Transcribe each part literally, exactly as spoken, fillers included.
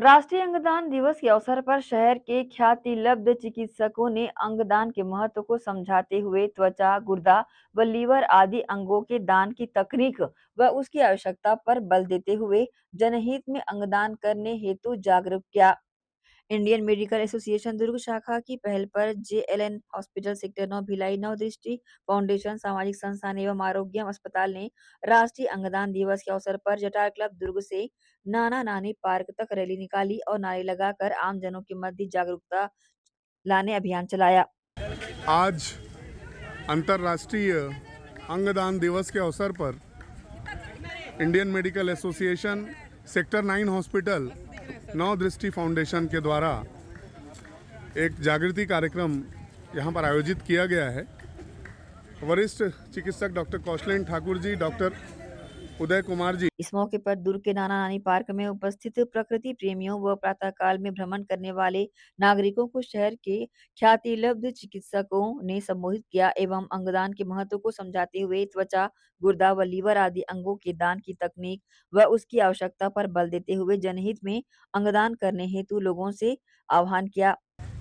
राष्ट्रीय अंगदान दिवस के अवसर पर शहर के ख्यातिलब्ध चिकित्सकों ने अंगदान के महत्व को समझाते हुए त्वचा, गुर्दा व लीवर आदि अंगों के दान की तकनीक व उसकी आवश्यकता पर बल देते हुए जनहित में अंगदान करने हेतु जागरूक किया। इंडियन मेडिकल एसोसिएशन दुर्ग शाखा की पहल पर जेएलएन हॉस्पिटल सेक्टर नौ भिलाई नव दृष्टि फाउंडेशन सामाजिक संस्थान एवं आरोग्यम अस्पताल ने राष्ट्रीय अंगदान दिवस के अवसर पर जटार क्लब दुर्ग से नाना नानी पार्क तक रैली निकाली और नारे लगाकर आम जनों के मध्य जागरूकता लाने अभियान चलाया। आज अंतर्राष्ट्रीय अंगदान दिवस के अवसर पर Indian medical association sector nine hospital Nav Drishti foundation के द्वारा एक जागृति कार्यक्रम यहाँ पर आयोजित किया गया है। वरिष्ठ चिकित्सक डॉक्टर कौशलेन ठाकुर जी, डॉक्टर उदय कुमार जी। इस मौके पर दुर्ग के नाना नानी पार्क में उपस्थित प्रकृति प्रेमियों व प्रातःकाल में भ्रमण करने वाले नागरिकों को शहर के ख्यातिलब्ध चिकित्सकों ने संबोधित किया एवं अंगदान के महत्व को समझाते हुए त्वचा, गुर्दा व लीवर आदि अंगों के दान की तकनीक व उसकी आवश्यकता पर बल देते हुए जनहित में अंगदान करने हेतु लोगों से आह्वान किया।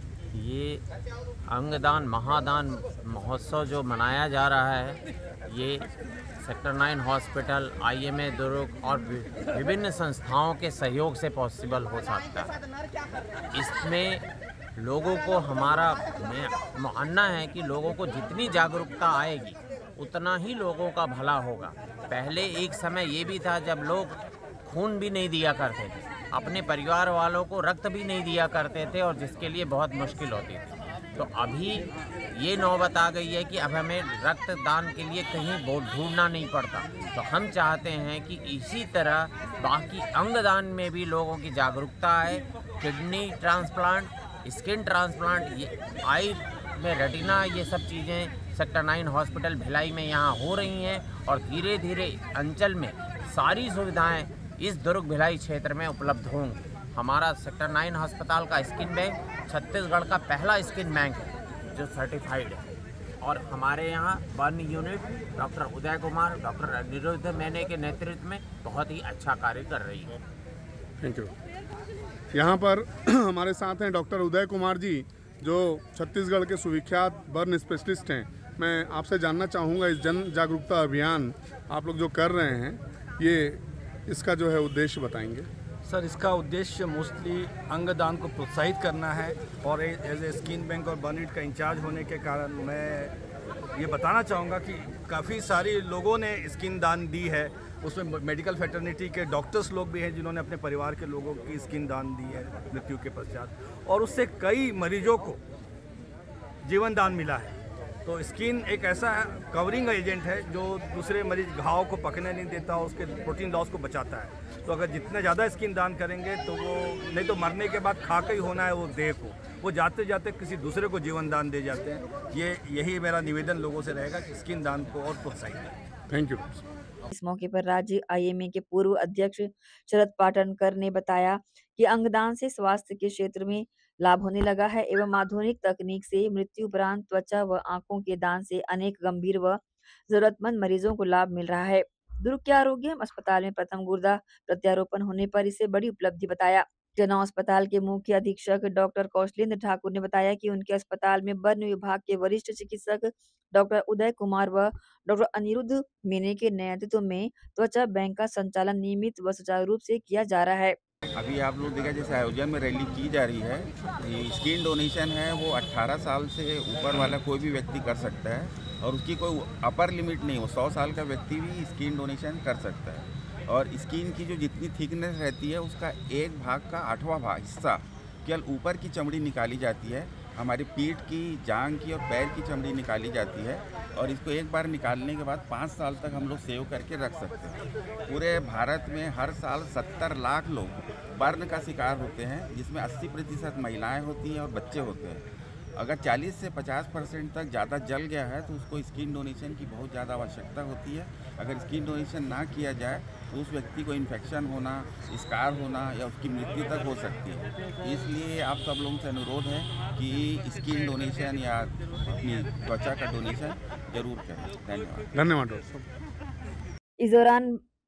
ये अंगदान महादान महोत्सव जो मनाया जा रहा है, ये sector nine hospital, IMA Durg और विभिन्न संस्थाओं के सहयोग से पॉसिबल हो सकता है। इसमें लोगों को हमारा मानना है कि लोगों को जितनी जागरूकता आएगी उतना ही लोगों का भला होगा। पहले एक समय ये भी था जब लोग खून भी नहीं दिया करते थे, अपने परिवार वालों को रक्त भी नहीं दिया करते थे और जिसके लिए बहुत मुश्किल होती थी। तो अभी ये नौबत आ गई है कि अब हमें रक्तदान के लिए कहीं ढूंढना नहीं पड़ता। तो हम चाहते हैं कि इसी तरह बाकी अंगदान में भी लोगों की जागरूकता आए। किडनी ट्रांसप्लांट, स्किन ट्रांसप्लांट, ये आई में रेटिना, ये सब चीज़ें सेक्टर नाइन हॉस्पिटल भिलाई में यहाँ हो रही हैं और धीरे धीरे अंचल में सारी सुविधाएं इस दुर्ग भिलाई क्षेत्र में उपलब्ध होंगी। हमारा सेक्टर नाइन अस्पताल का स्किन बैंक छत्तीसगढ़ का पहला स्किन बैंक है जो सर्टिफाइड है और हमारे यहाँ burn unit doctor Uday Kumar, doctor Anirudh मैने के नेतृत्व में बहुत ही अच्छा कार्य कर रही है। Thank you. यहाँ पर हमारे साथ हैं डॉक्टर उदय कुमार जी, जो छत्तीसगढ़ के सुविख्यात बर्न स्पेशलिस्ट हैं। मैं आपसे जानना चाहूँगा, इस जन जागरूकता अभियान आप लोग जो कर रहे हैं, ये इसका जो है उद्देश्य बताएंगे? सर, इसका उद्देश्य मोस्टली अंगदान को प्रोत्साहित करना है और एज ए स्किन बैंक और बर्निट का इंचार्ज होने के कारण मैं ये बताना चाहूँगा कि काफ़ी सारी लोगों ने स्किन दान दी है। उसमें मेडिकल फैटर्निटी के डॉक्टर्स लोग भी हैं जिन्होंने अपने परिवार के लोगों की स्किन दान दी है मृत्यु के पश्चात, और उससे कई मरीजों को जीवन दान मिला है। तो स्किन एक ऐसा कवरिंग एजेंट है जो दूसरे मरीज घाव को पकने नहीं देता, उसके प्रोटीन लॉस को बचाता है। तो अगर जितने ज़्यादा स्किन दान करेंगे तो वो नहीं तो मरने के बाद खा के ही होना है वो देह को, वो जाते जाते किसी दूसरे को जीवन दान दे जाते हैं। ये यही मेरा निवेदन लोगों से रहेगा कि स्किन दान को और प्रोत्साहित करें। Thank you. इस मौके पर राज्य आईएमए के पूर्व अध्यक्ष शरद पाटनकर ने बताया कि अंगदान से स्वास्थ्य के क्षेत्र में लाभ होने लगा है एवं आधुनिक तकनीक से मृत्यु उपरांत त्वचा व आंखों के दान से अनेक गंभीर व जरूरतमंद मरीजों को लाभ मिल रहा है। दुर्ग के आरोग्य अस्पताल में प्रथम गुर्दा प्रत्यारोपण होने पर इसे बड़ी उपलब्धि बताया। जन अस्पताल के मुख्य अधीक्षक डॉक्टर कौशलेंद्र ठाकुर ने बताया कि उनके अस्पताल में बर्न विभाग के वरिष्ठ चिकित्सक डॉक्टर उदय कुमार व डॉक्टर अनिरुद्ध मेने के नेतृत्व में त्वचा बैंक का संचालन नियमित व सुचारू रूप से किया जा रहा है। अभी आप लोग देखा जैसे आयोजन में रैली की जा रही है, ये स्किन डोनेशन है वो अट्ठारह साल से ऊपर वाला कोई भी व्यक्ति कर सकता है और उसकी कोई अपर लिमिट नहीं हो। सौ साल का व्यक्ति भी स्किन डोनेशन कर सकता है और स्किन की जो जितनी थिकनेस रहती है उसका एक भाग का आठवां भाग हिस्सा केवल ऊपर की चमड़ी निकाली जाती है। हमारी पीठ की, जांघ की और पैर की चमड़ी निकाली जाती है और इसको एक बार निकालने के बाद पाँच साल तक हम लोग सेव करके रख सकते हैं। पूरे भारत में हर साल सत्तर लाख लोग बर्न का शिकार होते हैं, जिसमें अस्सी प्रतिशत महिलाएँ होती हैं और बच्चे होते हैं। अगर चालीस से पचास परसेंट तक ज़्यादा जल गया है तो उसको स्किन डोनेशन की बहुत ज़्यादा आवश्यकता होती है। अगर स्किन डोनेशन ना किया जाए तो उस व्यक्ति को इन्फेक्शन होना, स्कार होना या उसकी मृत्यु तक हो सकती है। इसलिए आप सब लोगों से अनुरोध है कि स्किन डोनेशन या अपनी त्वचा का डोनेशन जरूर करें। धन्यवाद। धन्यवाद डॉक्टर साहब। इस दौरान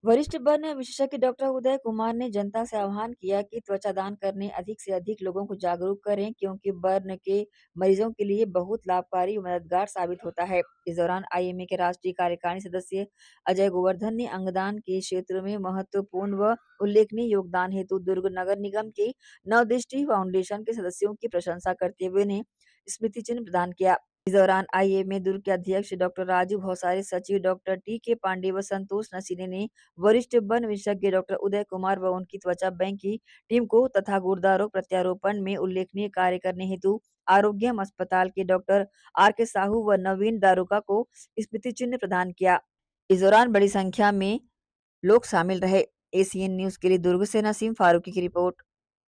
वरिष्ठ बर्न विशेषज्ञ डॉक्टर उदय कुमार ने जनता से आह्वान किया कि त्वचा दान करने अधिक से अधिक लोगों को जागरूक करें, क्योंकि बर्न के मरीजों के लिए बहुत लाभकारी और मददगार साबित होता है। इस दौरान आईएमए के राष्ट्रीय कार्यकारिणी सदस्य अजय गोवर्धन ने अंगदान के क्षेत्र में महत्वपूर्ण व उल्लेखनीय योगदान हेतु दुर्ग नगर निगम के नवदृष्टि फाउंडेशन के सदस्यों की प्रशंसा करते हुए उन्हें स्मृति चिन्ह प्रदान किया। इस दौरान आईएमए दुर्ग के अध्यक्ष डॉक्टर राजू भौसारी, सचिव डॉक्टर टी के पांडे व संतोष नसीने ने वरिष्ठ बर्न विशेषज्ञ डॉक्टर उदय कुमार व उनकी त्वचा बैंक की टीम को तथा गुर्दा रोग प्रत्यारोपण में उल्लेखनीय कार्य करने हेतु आरोग्यम अस्पताल के डॉक्टर आर के साहू व नवीन दारुका को स्मृति चिन्ह प्रदान किया। इस दौरान बड़ी संख्या में लोग शामिल रहे। एसीएन न्यूज के लिए दुर्ग से नसीम फारूकी की रिपोर्ट।